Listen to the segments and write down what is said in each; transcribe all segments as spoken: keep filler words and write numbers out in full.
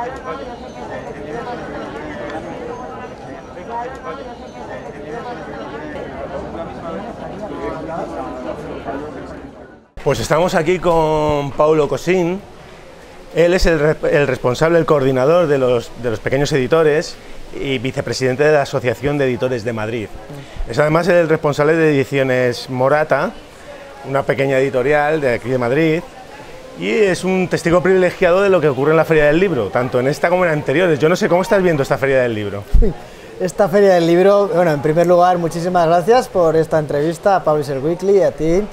Pues estamos aquí con Paulo Cosín. Él es el, el responsable, el coordinador de los, de los pequeños editores y vicepresidente de la Asociación de Editores de Madrid. Es además el responsable de Ediciones Morata, una pequeña editorial de aquí de Madrid, y es un testigo privilegiado de lo que ocurre en la Feria del Libro, tanto en esta como en anteriores. Yo no sé, ¿cómo estás viendo esta Feria del Libro? Esta Feria del Libro, bueno, en primer lugar, muchísimas gracias por esta entrevista a Publisher Weekly y a ti.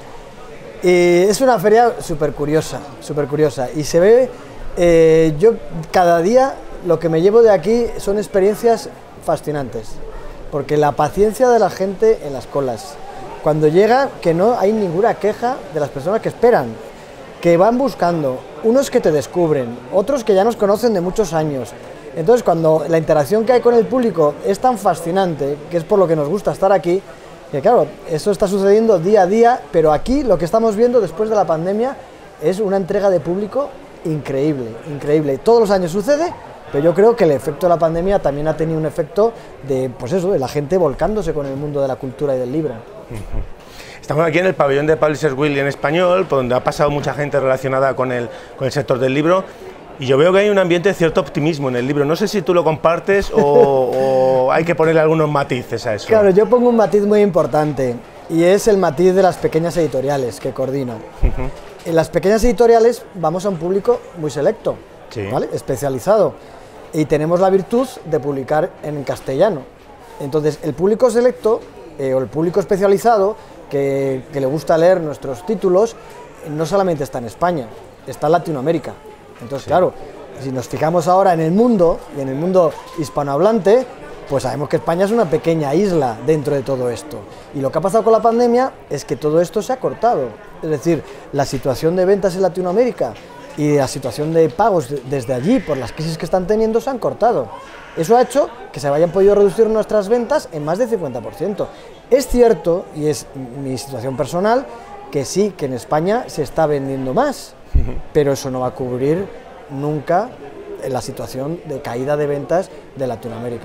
Y es una feria súper curiosa, súper curiosa, y se ve, eh, yo cada día lo que me llevo de aquí son experiencias fascinantes, porque la paciencia de la gente en las colas, cuando llega, que no hay ninguna queja de las personas que esperan, que van buscando, unos que te descubren, otros que ya nos conocen de muchos años. Entonces, cuando la interacción que hay con el público es tan fascinante, que es por lo que nos gusta estar aquí, que claro, eso está sucediendo día a día, pero aquí lo que estamos viendo después de la pandemia es una entrega de público increíble, increíble. Todos los años sucede, pero yo creo que el efecto de la pandemia también ha tenido un efecto de, pues eso, de la gente volcándose con el mundo de la cultura y del libro. Estamos aquí en el pabellón de Publishers Weekly en español, donde ha pasado mucha gente relacionada con el, con el sector del libro, y yo veo que hay un ambiente de cierto optimismo en el libro. No sé si tú lo compartes o, o hay que ponerle algunos matices a eso. Claro, yo pongo un matiz muy importante, y es el matiz de las pequeñas editoriales que coordino. Uh-huh. En las pequeñas editoriales vamos a un público muy selecto, sí, ¿vale? Especializado, y tenemos la virtud de publicar en castellano. Entonces, el público selecto, eh, o el público especializado, que, que le gusta leer nuestros títulos, no solamente está en España, está en Latinoamérica. Entonces, sí, claro, si nos fijamos ahora en el mundo, y en el mundo hispanohablante, pues sabemos que España es una pequeña isla dentro de todo esto. Y lo que ha pasado con la pandemia es que todo esto se ha cortado. Es decir, la situación de ventas en Latinoamérica y la situación de pagos desde allí, por las crisis que están teniendo, se han cortado. Eso ha hecho que se hayan podido reducir nuestras ventas en más del cincuenta por ciento. Es cierto, y es mi situación personal, que sí, que en España se está vendiendo más, pero eso no va a cubrir nunca la situación de caída de ventas de Latinoamérica.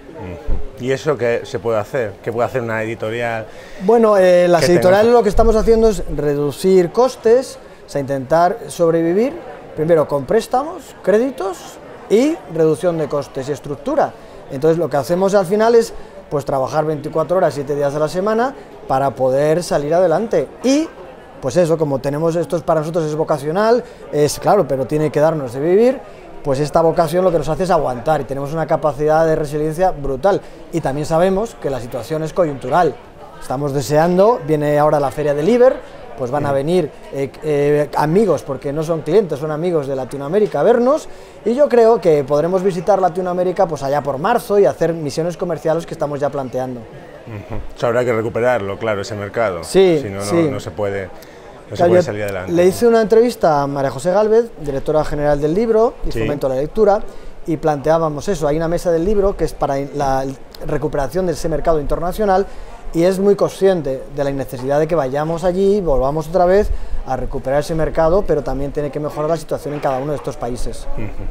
¿Y eso qué se puede hacer? ¿Qué puede hacer una editorial? Bueno, eh, las editoriales tenga... lo que estamos haciendo es reducir costes, o sea, intentar sobrevivir, primero con préstamos, créditos y reducción de costes y estructura. Entonces lo que hacemos al final es pues trabajar veinticuatro horas, siete días a la semana para poder salir adelante. Y pues eso, como tenemos esto, para nosotros es vocacional, es claro, pero tiene que darnos de vivir, pues esta vocación lo que nos hace es aguantar, y tenemos una capacidad de resiliencia brutal. Y también sabemos que la situación es coyuntural. Estamos deseando, viene ahora la Feria del Iber, pues van a venir eh, eh, amigos, porque no son clientes, son amigos de Latinoamérica a vernos, y yo creo que podremos visitar Latinoamérica pues allá por marzo y hacer misiones comerciales que estamos ya planteando. Uh-huh. O sea, habrá que recuperarlo, claro, ese mercado. Sí, si no, sí. no, no se puede, no claro, se puede salir adelante. Le hice una entrevista a María José Gálvez, directora general del libro y sí, Fomento a la Lectura, y planteábamos eso. Hay una mesa del libro que es para la recuperación de ese mercado internacional, y es muy consciente de la necesidad de que vayamos allí, volvamos otra vez a recuperar ese mercado, pero también tiene que mejorar la situación en cada uno de estos países.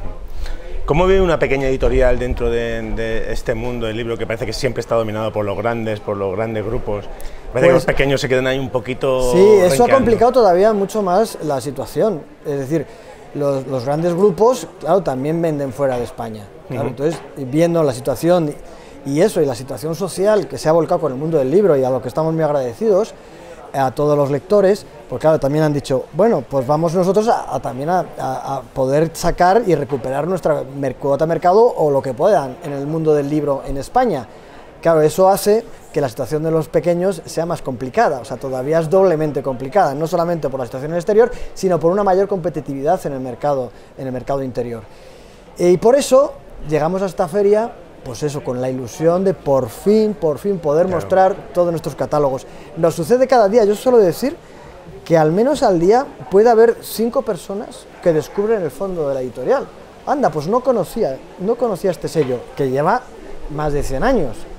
¿Cómo ve una pequeña editorial dentro de, de este mundo del libro que parece que siempre está dominado por los grandes, por los grandes grupos? Parece pues, que los pequeños se quedan ahí un poquito... Sí, eso renqueando. Ha complicado todavía mucho más la situación. Es decir, los, los grandes grupos, claro, también venden fuera de España. Claro, uh-huh. Entonces, viendo la situación y eso, y la situación social que se ha volcado con el mundo del libro, y a lo que estamos muy agradecidos, a todos los lectores, porque claro, también han dicho, bueno, pues vamos nosotros a, a también a, a, a poder sacar y recuperar nuestra cuota de mercado o lo que puedan en el mundo del libro en España. Claro, eso hace que la situación de los pequeños sea más complicada, o sea, todavía es doblemente complicada, no solamente por la situación en el exterior, sino por una mayor competitividad en el mercado, en el mercado interior. Y por eso llegamos a esta feria, pues eso, con la ilusión de por fin, por fin poder claro. mostrar todos nuestros catálogos. Nos sucede cada día, yo suelo decir que al menos al día puede haber cinco personas que descubren el fondo de la editorial. Anda, pues no conocía, no conocía este sello, que lleva más de cien años.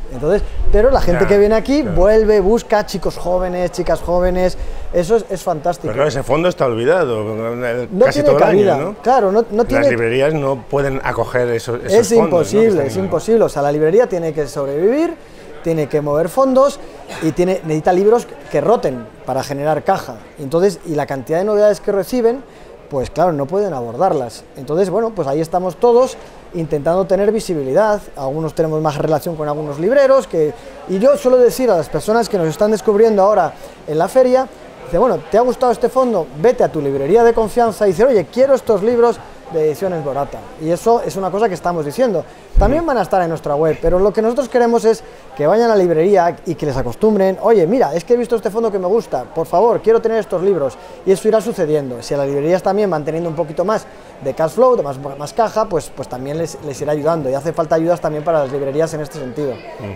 Entonces, pero la gente claro, que viene aquí claro. vuelve, busca chicos jóvenes, chicas jóvenes, eso es, es fantástico. Pero claro, ese fondo está olvidado No casi tiene todo cabida, el año, ¿no? claro, no, no tiene... Las librerías no pueden acoger esos, esos es fondos, imposible, ¿no? es imposible, o sea, la librería tiene que sobrevivir, tiene que mover fondos y tiene, necesita libros que roten para generar caja. Entonces, y la cantidad de novedades que reciben, pues claro, no pueden abordarlas. Entonces, bueno, pues ahí estamos todos intentando tener visibilidad. Algunos tenemos más relación con algunos libreros, que, y yo suelo decir a las personas que nos están descubriendo ahora en la feria, dice, bueno, ¿te ha gustado este fondo? Vete a tu librería de confianza y dice, oye, quiero estos libros de Ediciones Borata. Y eso es una cosa que estamos diciendo. También van a estar en nuestra web, pero lo que nosotros queremos es que vayan a la librería y que les acostumbren, oye, mira, es que he visto este fondo que me gusta, por favor, quiero tener estos libros, y eso irá sucediendo. Si a las librerías también van teniendo un poquito más de cash flow, de más, más caja, pues, pues también les, les irá ayudando, y hace falta ayudas también para las librerías en este sentido.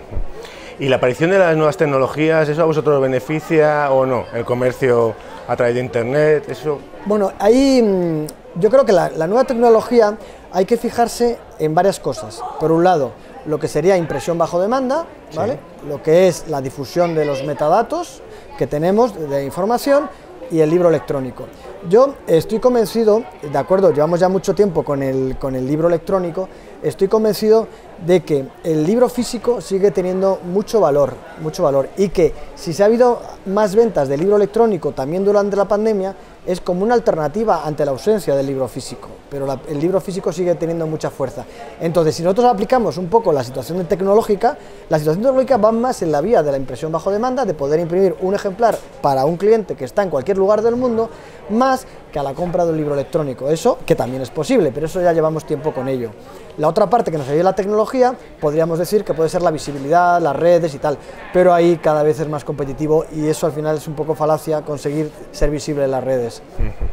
¿Y la aparición de las nuevas tecnologías, eso a vosotros os beneficia o no? ¿El comercio a través de internet, eso? Bueno, ahí yo creo que la, la nueva tecnología hay que fijarse en varias cosas. Por un lado, lo que sería impresión bajo demanda, ¿vale? Sí. Lo que es la difusión de los metadatos que tenemos de información y el libro electrónico. Yo estoy convencido, de acuerdo, llevamos ya mucho tiempo con el, con el libro electrónico, estoy convencido de que el libro físico sigue teniendo mucho valor, mucho valor, y que si se ha habido más ventas de libro electrónico también durante la pandemia, es como una alternativa ante la ausencia del libro físico, pero la, el libro físico sigue teniendo mucha fuerza. Entonces, si nosotros aplicamos un poco la situación tecnológica, la situación tecnológica va más en la vía de la impresión bajo demanda, de poder imprimir un ejemplar para un cliente que está en cualquier lugar del mundo, más que a la compra de un libro electrónico. Eso, que también es posible, pero eso ya llevamos tiempo con ello. La otra parte que nos ayuda la tecnología, podríamos decir que puede ser la visibilidad, las redes y tal, pero ahí cada vez es más competitivo y eso al final es un poco falacia, conseguir ser visible en las redes.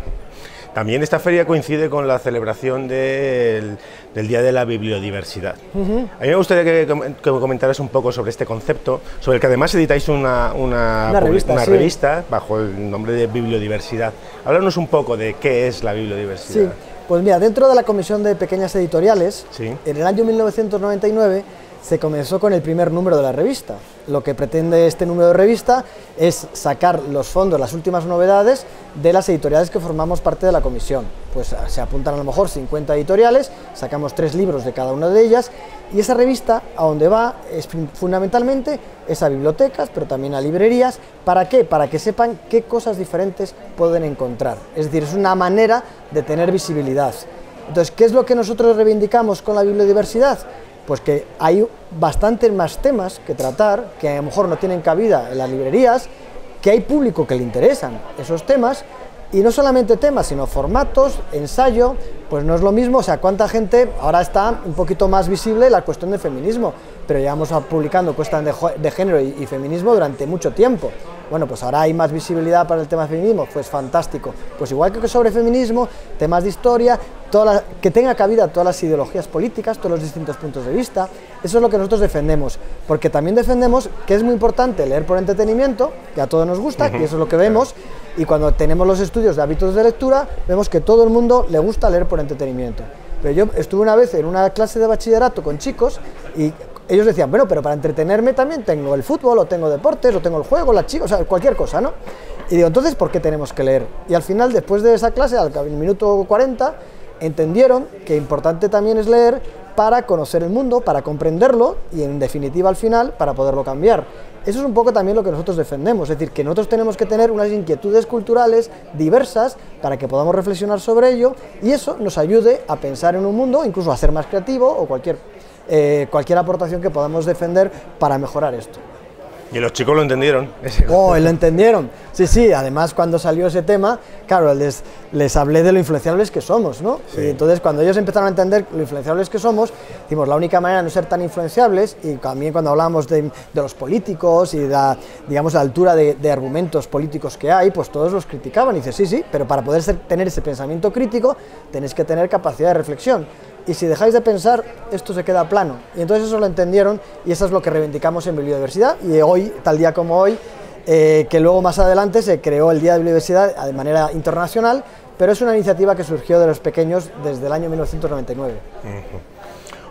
También esta feria coincide con la celebración del, del Día de la Bibliodiversidad. Uh-huh. A mí me gustaría que, que comentaras un poco sobre este concepto, sobre el que además editáis una, una, una, revista, una sí. revista bajo el nombre de Bibliodiversidad. Háblanos un poco de qué es la bibliodiversidad. Sí. Pues mira, dentro de la Comisión de Pequeñas Editoriales, sí. en el año mil novecientos noventa y nueve se comenzó con el primer número de la revista. Lo que pretende este número de revista es sacar los fondos, las últimas novedades de las editoriales que formamos parte de la comisión. Pues se apuntan a lo mejor cincuenta editoriales, sacamos tres libros de cada una de ellas y esa revista a donde va es fundamentalmente es a bibliotecas, pero también a librerías. ¿Para qué? Para que sepan qué cosas diferentes pueden encontrar. Es decir, es una manera de tener visibilidad. Entonces, ¿qué es lo que nosotros reivindicamos con la bibliodiversidad? Pues que hay bastantes más temas que tratar, que a lo mejor no tienen cabida en las librerías, que hay público que le interesan esos temas, y no solamente temas, sino formatos, ensayo, pues no es lo mismo, o sea, cuánta gente, ahora está un poquito más visible la cuestión del feminismo, pero llevamos publicando cuestiones de, de género y, y feminismo durante mucho tiempo. Bueno, pues ahora hay más visibilidad para el tema del feminismo, pues fantástico. Pues igual que sobre feminismo, temas de historia, toda la, que tenga cabida todas las ideologías políticas, todos los distintos puntos de vista, eso es lo que nosotros defendemos, porque también defendemos que es muy importante leer por entretenimiento, que a todos nos gusta, uh-huh. y eso es lo que vemos, y cuando tenemos los estudios de hábitos de lectura, vemos que todo el mundo le gusta leer por entretenimiento. Pero yo estuve una vez en una clase de bachillerato con chicos y ellos decían, bueno, pero para entretenerme también tengo el fútbol, o tengo deportes, o tengo el juego, la chica, o sea, cualquier cosa, ¿no? Y digo, entonces, ¿por qué tenemos que leer? Y al final, después de esa clase, al minuto cuarenta, entendieron que importante también es leer para conocer el mundo, para comprenderlo y, en definitiva, al final, para poderlo cambiar. Eso es un poco también lo que nosotros defendemos, es decir, que nosotros tenemos que tener unas inquietudes culturales diversas para que podamos reflexionar sobre ello y eso nos ayude a pensar en un mundo, incluso a ser más creativo o cualquier, eh, cualquier aportación que podamos defender para mejorar esto. ¿Y los chicos lo entendieron? Oh, lo entendieron. Sí, sí, además cuando salió ese tema, claro, les, les hablé de lo influenciables que somos, ¿no? Sí. Y entonces cuando ellos empezaron a entender lo influenciables que somos, decimos, la única manera de no ser tan influenciables, y también cuando hablamos de, de los políticos y de la, digamos, la altura de, de argumentos políticos que hay, pues todos los criticaban y dices, sí, sí, pero para poder ser, tener ese pensamiento crítico, tenéis que tener capacidad de reflexión. Y si dejáis de pensar, esto se queda plano. Y entonces eso lo entendieron y eso es lo que reivindicamos en Bibliodiversidad. Y hoy, tal día como hoy, eh, que luego más adelante se creó el Día de Bibliodiversidad de manera internacional, pero es una iniciativa que surgió de los pequeños desde el año mil novecientos noventa y nueve. Uh-huh.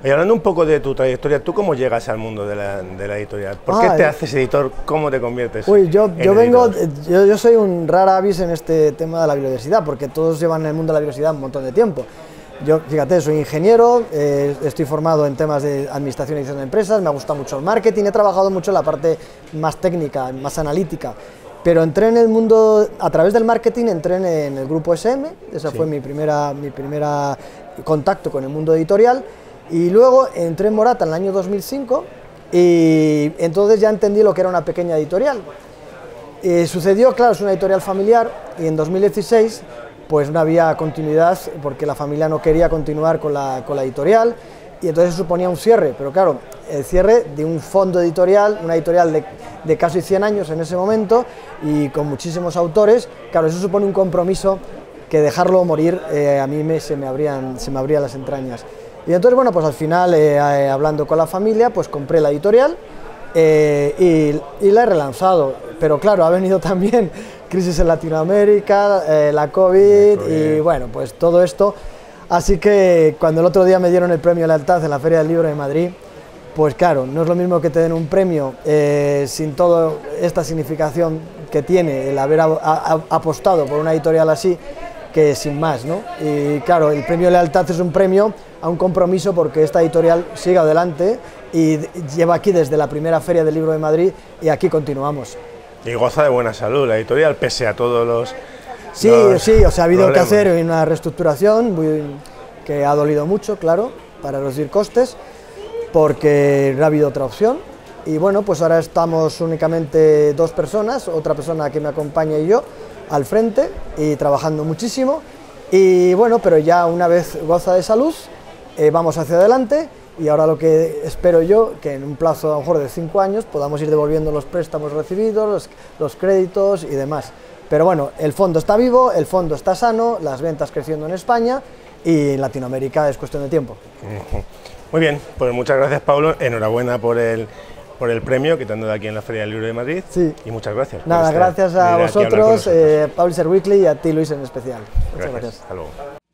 Y hablando un poco de tu trayectoria, ¿tú cómo llegas al mundo de la, de la editorial? ¿Por qué ah, te haces editor? ¿Cómo te conviertes? Uy, yo, yo vengo, editor? yo, yo soy un rara avis en este tema de la biodiversidad, porque todos llevan en el mundo de la biodiversidad un montón de tiempo. Yo, fíjate, soy ingeniero, eh, estoy formado en temas de administración y dirección de empresas, me gusta mucho el marketing, he trabajado mucho en la parte más técnica, más analítica, pero entré en el mundo, a través del marketing, entré en el grupo S M, esa sí. fue mi primera, mi primera contacto con el mundo editorial, y luego entré en Morata en el año dos mil cinco, y entonces ya entendí lo que era una pequeña editorial. Eh, sucedió, claro, es una editorial familiar, y en dos mil dieciséis pues no había continuidad porque la familia no quería continuar con la, con la editorial, y entonces suponía un cierre, pero claro, el cierre de un fondo editorial, una editorial de, de casi cien años en ese momento y con muchísimos autores, claro, eso supone un compromiso que dejarlo morir eh, a mí me, se, me abrían, se me abrían las entrañas. Y entonces, bueno, pues al final, eh, eh, hablando con la familia, pues compré la editorial eh, y, y la he relanzado, pero claro, ha venido también crisis en Latinoamérica, eh, la COVID, COVID y bueno, pues todo esto. Así que cuando el otro día me dieron el premio Lealtad en la Feria del Libro de Madrid, pues claro, no es lo mismo que te den un premio eh, sin toda esta significación que tiene el haber a, a, apostado por una editorial así, que sin más, ¿no? Y claro, el premio Lealtad es un premio a un compromiso porque esta editorial sigue adelante y lleva aquí desde la primera Feria del Libro de Madrid y aquí continuamos. Y goza de buena salud la editorial, pese a todos los... Sí, los sí, o sea, ha habido problemas. que hacer una reestructuración muy, que ha dolido mucho, claro, para reducir costes, porque no ha habido otra opción. Y bueno, pues ahora estamos únicamente dos personas, otra persona que me acompaña y yo, al frente, y trabajando muchísimo. Y bueno, pero ya una vez goza de salud, eh, vamos hacia adelante. Y ahora lo que espero yo, que en un plazo a lo mejor de cinco años podamos ir devolviendo los préstamos recibidos, los, los créditos y demás. Pero bueno, el fondo está vivo, el fondo está sano, las ventas creciendo en España y en Latinoamérica es cuestión de tiempo. Muy bien, pues muchas gracias, Pablo, enhorabuena por el, por el premio que te han dado aquí en la Feria del Libro de Madrid. Sí. Y muchas gracias. Nada, gracias a vosotros, a eh, Publisher Weekly y a ti, Luis, en especial. Muchas gracias. gracias. Hasta luego.